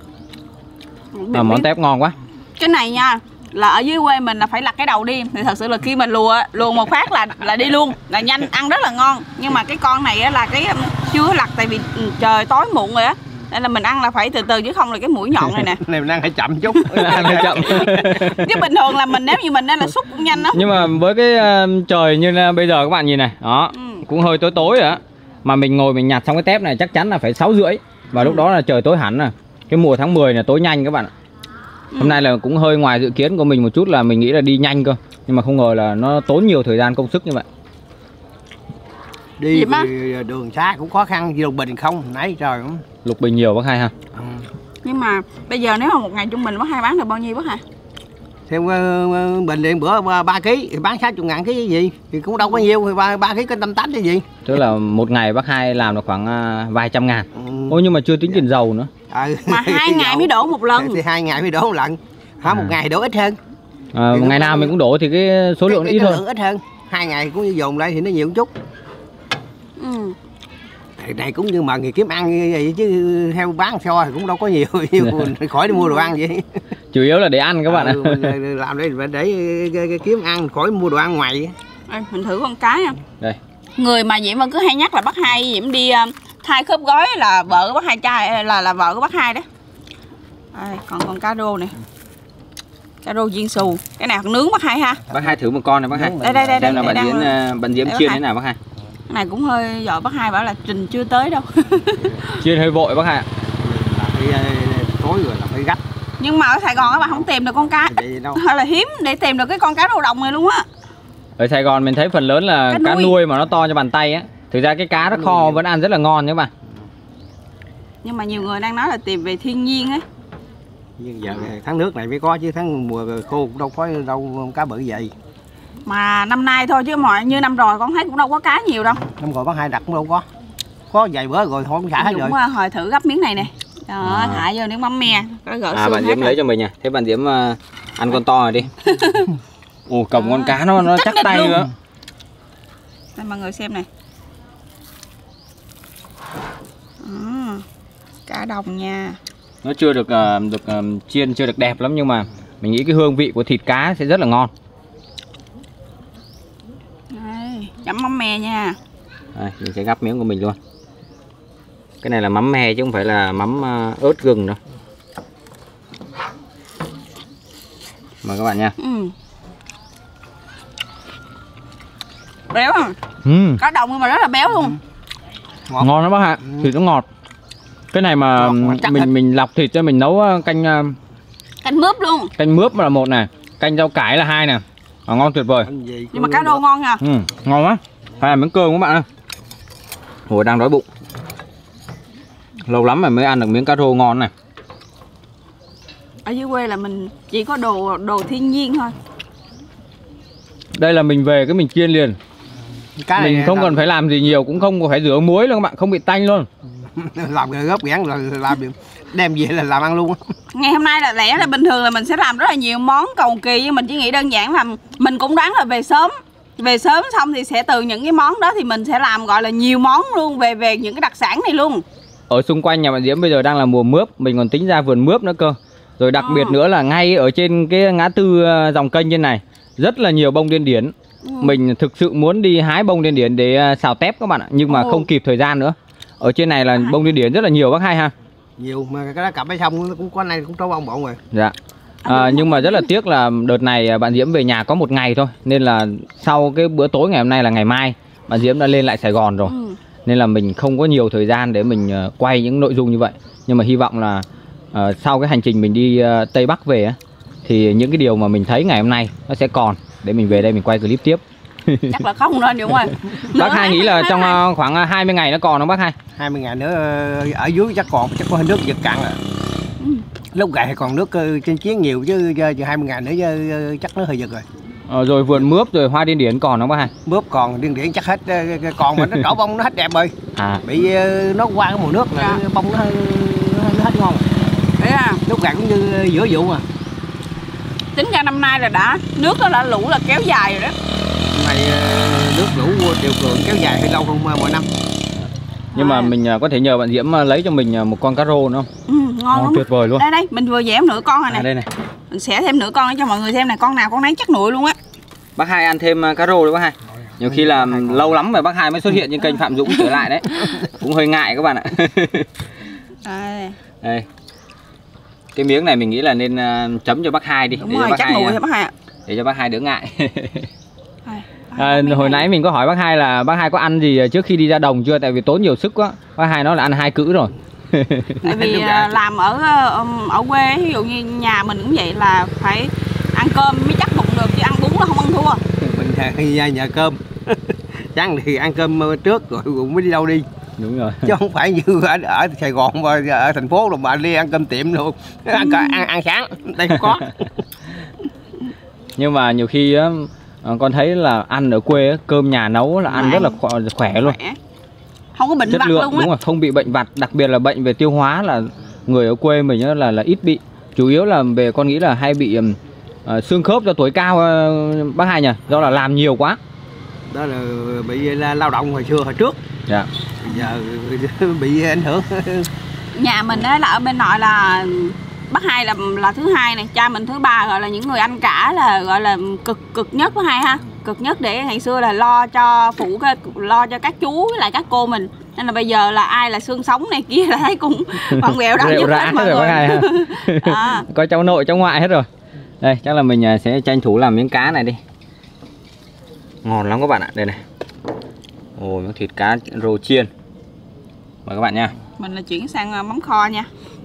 Món tép ngon quá. Cái này nha, là ở dưới quê mình là phải lặt cái đầu đi, thì thật sự là khi mình luồn một phát là đi luôn, là nhanh, ăn rất là ngon. Nhưng mà cái con này á, là cái chưa lặt, tại vì trời tối muộn rồi á, Nên là mình ăn là phải từ từ chứ không là cái mũi nhọn này nè. Này mình ăn phải chậm chút. Ăn hơi chậm. Chứ bình thường là mình nếu như mình là xúc cũng nhanh lắm. Nhưng mà với cái trời như bây giờ các bạn nhìn này, đó, cũng hơi tối tối rồi á. Mà mình ngồi mình nhặt xong cái tép này chắc chắn là phải 6:30. Và lúc đó là trời tối hẳn rồi. Cái mùa tháng 10 là tối nhanh các bạn ạ. Hôm nay là cũng hơi ngoài dự kiến của mình một chút, là mình nghĩ là đi nhanh cơ. Nhưng mà không ngờ là nó tốn nhiều thời gian công sức như vậy. Đi đường xa cũng khó khăn, Lục Bình không, nãy trời cũng Lục Bình nhiều bác Hai ha. Nhưng mà bây giờ nếu mà một ngày trung bình bác Hai bán được bao nhiêu bác Hai? theo Bình Điện bữa 3 kg thì bán 60.000 cái gì thì cũng đâu có nhiều, thì 3 kg có 180 cái gì. Tức là một ngày bác Hai làm được khoảng vài trăm ngàn. Ôi nhưng mà chưa tính tiền dầu nữa. Mà 2 ngày mới đổ một lần. Thì 2 ngày mới đổ một lần. Một ngày đổ ít hơn. Ngày nào mình cũng đổ thì cái số lượng ít hơn. Ít hơn. 2 ngày cũng dồn lại thì nó nhiều một chút. Này cũng như mà người kiếm ăn như vậy chứ theo bán so thì cũng đâu có nhiều khỏi đi mua đồ ăn vậy. Chủ yếu là để ăn các bạn ạ. Mình làm để kiếm ăn, khỏi mua đồ ăn ngoài. Đây, mình thử con cái nha. Đây. Người mà Diễm cứ hay nhắc là bác Hai Diễm đi thay khớp gối là vợ của bác Hai trai, là vợ của bác Hai đó. Đây, còn con cá rô này. Cá rô chiên xù. Cái này nướng bác Hai ha. Bác Hai thử một con này bác Hai. Đây xem là bạn Diễm chiên thế nào bác Hai. Cái này cũng hơi giỏi, bác Hai bảo là trình chưa tới đâu. Chiên hơi vội bác Hai ạ. Tối rồi là phải gấp. Nhưng mà ở Sài Gòn các bạn không tìm được con cá, hay là hiếm để tìm được cái con cá rô đồng này luôn á. Ở Sài Gòn mình thấy phần lớn là cá nuôi mà nó to như bàn tay á. Thực ra cái cá nó kho vẫn ăn rất là ngon nhé các bạn. Nhưng mà nhiều người đang nói là tìm về thiên nhiên ấy. Nhưng giờ tháng nước này mới có chứ tháng mùa khô cũng đâu có đâu cá bự vậy. Mà năm nay thôi chứ mọi như năm rồi con thấy cũng đâu có cá nhiều đâu. Năm rồi bác Hai đặt cũng đâu có. Có vài bữa rồi thôi cũng xả hết rồi. Hồi thử gấp miếng này nè. Đó, thả vô nước mắm me. Bạn Diễm lấy cho mình nha. Thế bạn Diễm ăn con to rồi đi. Ồ, cầm con cá nó chắc tay luôn. Nữa. Đây mọi người xem này. Cá đồng nha. Nó chưa được chiên, chưa được đẹp lắm, nhưng mà mình nghĩ cái hương vị của thịt cá sẽ rất là ngon. Đây, chấm mắm me nha. Đây, mình sẽ gắp miếng của mình luôn. Cái này là mắm me chứ không phải là mắm ớt gừng đâu. Mời các bạn nha. Béo à? Cá đồng nhưng mà rất là béo luôn. Ngon lắm bác ạ. Thịt nó ngọt. Cái này mà mình lọc thịt cho mình nấu canh mướp luôn. Canh mướp là một này, canh rau cải là hai nè. Ngon tuyệt vời. Nhưng mà cá rô ngon nha. Ngon quá. Phải miếng cơm các bạn ơi. Ủa đang đói bụng. Lâu lắm mà mới ăn được miếng cá rô ngon này. Ở dưới quê là mình chỉ có đồ thiên nhiên thôi. Đây là mình về cái mình chiên liền. Mình không cần phải làm gì nhiều, cũng không phải rửa muối đâu các bạn, không bị tanh luôn. Làm gấp ghén rồi làm đem về là làm ăn luôn. Ngày hôm nay là lẽ là bình thường là mình sẽ làm rất là nhiều món cầu kỳ, nhưng mình chỉ nghĩ đơn giản là mình cũng đoán là về sớm xong thì sẽ từ những cái món đó thì mình sẽ làm gọi là nhiều món luôn về những cái đặc sản này luôn. Ở xung quanh nhà bạn Diễm bây giờ đang là mùa mướp, mình còn tính ra vườn mướp nữa cơ. Rồi đặc biệt nữa là ngay ở trên cái ngã tư dòng kênh như này rất là nhiều bông điên điển. Mình thực sự muốn đi hái bông điên điển để xào tép các bạn ạ, nhưng mà không kịp thời gian nữa. Ở trên này là bông điên điển rất là nhiều bác Hai ha. Nhiều mà cái đó cặp hay xong cũng có này cũng trâu bông bộn rồi. Dạ. Nhưng mà rất là tiếc là đợt này bạn Diễm về nhà có một ngày thôi, nên là sau cái bữa tối ngày hôm nay là ngày mai bạn Diễm đã lên lại Sài Gòn rồi. Nên là mình không có nhiều thời gian để mình quay những nội dung như vậy. Nhưng mà hy vọng là sau cái hành trình mình đi Tây Bắc về thì những cái điều mà mình thấy ngày hôm nay nó sẽ còn để mình về đây mình quay clip tiếp. Chắc là không đâu Dũng ơi. Bác Hai nghĩ là trong khoảng 20 ngày nó còn không bác Hai? 20 ngày nữa ở dưới chắc có nước giật cạn rồi. Lúc gầy còn nước trên chiến nhiều chứ 20 ngày nữa chắc nó hơi giật rồi. Rồi vườn mướp rồi hoa điên điển còn không bác Hai? Mướp còn, điên điển chắc hết, còn mà nó trổ bông nó hết đẹp rồi. Bị nó qua cái mùa nước là bông nó hết ngon. Đấy à. Lúc gầy cũng như giữa vụ mà. Tính ra năm nay là nước nó đã lũ là kéo dài rồi đó. Này nước lũ triều cường kéo dài hay lâu không mọi năm. Nhưng mà mình có thể nhờ bạn Diễm lấy cho mình một con cá rô nữa không? Ngon lắm. Tuyệt vời luôn. Đây mình vừa dẻo nửa con rồi nè. Đây này. Mình sẽ thêm nửa con cho mọi người xem này, con nào con nấy chắc nguội luôn á. Bác Hai ăn thêm cá rô đấy bác Hai. Nhiều khi là lâu lắm rồi bác Hai mới xuất hiện trên kênh Phạm Dũng trở lại đấy. Cũng hơi ngại các bạn ạ. Đây. Cái miếng này mình nghĩ là nên chấm cho bác Hai đi. Đúng rồi, chắc mùi cho bác Hai ạ. Để cho bác Hai đỡ ngại. Hồi nãy mình có hỏi bác Hai là bác Hai có ăn gì trước khi đi ra đồng chưa? Tại vì tốn nhiều sức quá. Bác Hai nói là ăn 2 cữ rồi. Tại vì làm ở quê, ví dụ như nhà mình cũng vậy, là phải ăn cơm mới chắc bụng được, chứ ăn bún là không ăn thua. Mình ra nhà cơm. Sáng thì ăn cơm trước rồi cũng mới đi đâu đi. Đúng rồi. Chứ không phải như ở Sài Gòn và ở thành phố rồi mà đi ăn cơm tiệm luôn. Ăn sáng, đây không có. Nhưng mà nhiều khi á, con thấy là ăn ở quê á, cơm nhà nấu là ăn rất là khỏe luôn. Không có bệnh chất vặt lượng, luôn á. đúng rồi, không bị bệnh vặt, đặc biệt là bệnh về tiêu hóa là người ở quê mình là ít bị. Chủ yếu là về con nghĩ là hay bị xương khớp do tuổi cao bác Hai nhỉ, do là làm nhiều quá. Đó là bị lao động hồi trước. Dạ. Bây giờ bị ảnh hưởng. Nhà mình á là ở bên nội là bác Hai là thứ hai này, cha mình thứ ba, gọi là những người anh cả là gọi là cực nhất bác Hai ha. Cực nhất để ngày xưa là lo cho lo cho các chú với lại các cô mình. Nên là bây giờ là ai là xương sống này kia là thấy cũng còn quẹo đau nhất hết mọi người. À. Có cháu nội cháu ngoại hết rồi. Đây chắc là mình sẽ tranh thủ làm miếng cá này đi. Ngon lắm các bạn ạ, đây này. Ồ, miếng thịt cá rô chiên. Mời các bạn nha. Mình là chuyển sang mắm kho nha.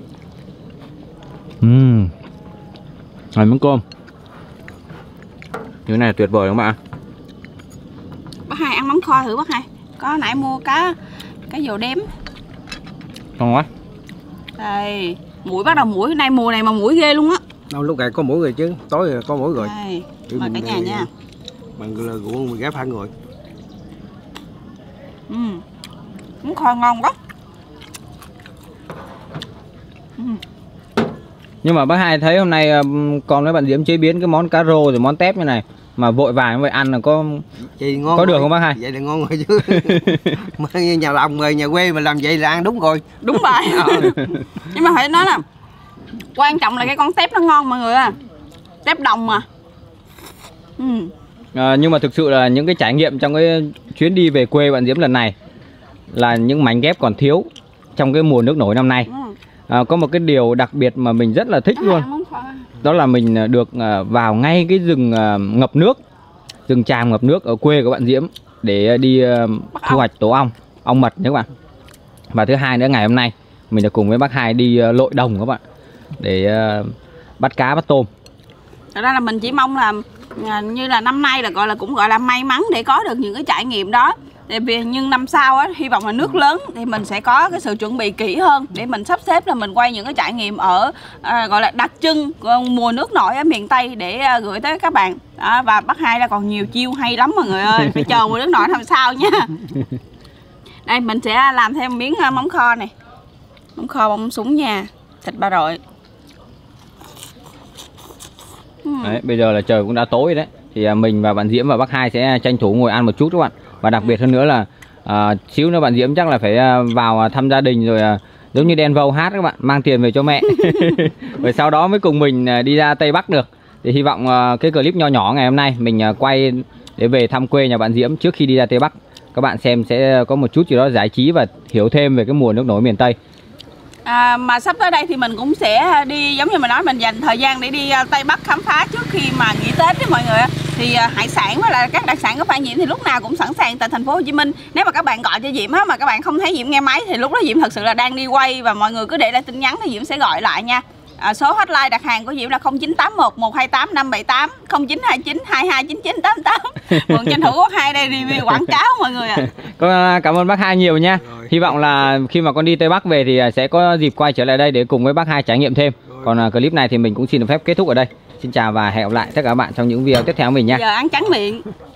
Rồi miếng cơm. Như này là tuyệt vời các bạn. Bác Hai ăn mắm kho thử bác Hai. Có nãy mua cá dầu đếm. Ngon quá. Đây, mũi bắt đầu mũi, nay mùa này mà mũi ghê luôn á. Đâu lúc này có mũi rồi chứ, tối rồi có mũi rồi. Đây, mời cả nhà nha. Mình là ruộng mình ghép ăn rồi. Mắm kho ngon quá. Nhưng mà bác Hai thấy hôm nay con với bạn Diễm chế biến cái món cá rô rồi món tép như này mà vội vàng vậy ăn là có ngon được không bác Hai? Vậy là ngon rồi chứ. Nhà lòng người nhà quê mà làm vậy là ăn đúng rồi. Đúng rồi. Nhưng mà phải nói là quan trọng là cái con tép nó ngon mọi người à. Tép đồng mà. Nhưng mà thực sự là những cái trải nghiệm trong cái chuyến đi về quê bạn Diễm lần này là những mảnh ghép còn thiếu trong cái mùa nước nổi năm nay. Có một cái điều đặc biệt mà mình rất là thích luôn. Đó là mình được vào ngay cái rừng ngập nước, rừng tràm ngập nước ở quê của bạn Diễm để đi thu hoạch tổ ong mật nhé các bạn. Và thứ hai nữa, ngày hôm nay mình được cùng với bác Hai đi lội đồng các bạn, để bắt cá bắt tôm. Thật ra là mình chỉ mong là như là năm nay là cũng gọi là may mắn để có được những cái trải nghiệm đó. Nhưng năm sau á, hy vọng là nước lớn thì mình sẽ có cái sự chuẩn bị kỹ hơn để mình sắp xếp là mình quay những cái trải nghiệm ở gọi là đặc trưng mùa nước nổi ở miền Tây để gửi tới các bạn đó. Và bác Hai là còn nhiều chiêu hay lắm mọi người ơi, phải chờ mùa nước nổi làm sao nha. Đây mình sẽ làm thêm miếng mắm kho này, mắm kho bông súng nha, thịt ba rọi. Đấy, bây giờ là trời cũng đã tối đấy, thì mình và bạn Diễm và bác Hai sẽ tranh thủ ngồi ăn một chút các bạn. Và đặc biệt hơn nữa là xíu nữa bạn Diễm chắc là phải vào thăm gia đình rồi, giống như Đen Vâu hát các bạn, mang tiền về cho mẹ. Rồi sau đó mới cùng mình đi ra Tây Bắc được. Thì hy vọng cái clip nho nhỏ ngày hôm nay mình quay để về thăm quê nhà bạn Diễm trước khi đi ra Tây Bắc, các bạn xem sẽ có một chút gì đó giải trí và hiểu thêm về cái mùa nước nổi miền Tây. Mà sắp tới đây thì mình cũng sẽ đi, giống như mình nói, mình dành thời gian để đi Tây Bắc khám phá trước khi mà nghỉ Tết đấy mọi người. Thì hải sản với lại các đặc sản của Phan Diễm thì lúc nào cũng sẵn sàng tại thành phố Hồ Chí Minh. Nếu mà các bạn gọi cho Diễm á, mà các bạn không thấy Diễm nghe máy thì lúc đó Diễm thật sự là đang đi quay, và mọi người cứ để lại tin nhắn thì Diễm sẽ gọi lại nha. Số hotline đặt hàng của Diễm là 0981 128 578 0929 22 99 88. Mượn tranh thủ Quốc Hai đây review quảng cáo mọi người ạ. Con cảm ơn bác Hai nhiều nha. Hy vọng là khi mà con đi Tây Bắc về thì sẽ có dịp quay trở lại đây để cùng với bác Hai trải nghiệm thêm. Còn clip này thì mình cũng xin được phép kết thúc ở đây. Xin chào và hẹn gặp lại tất cả các bạn trong những video tiếp theo của mình nha. Giờ ăn trắng miệng.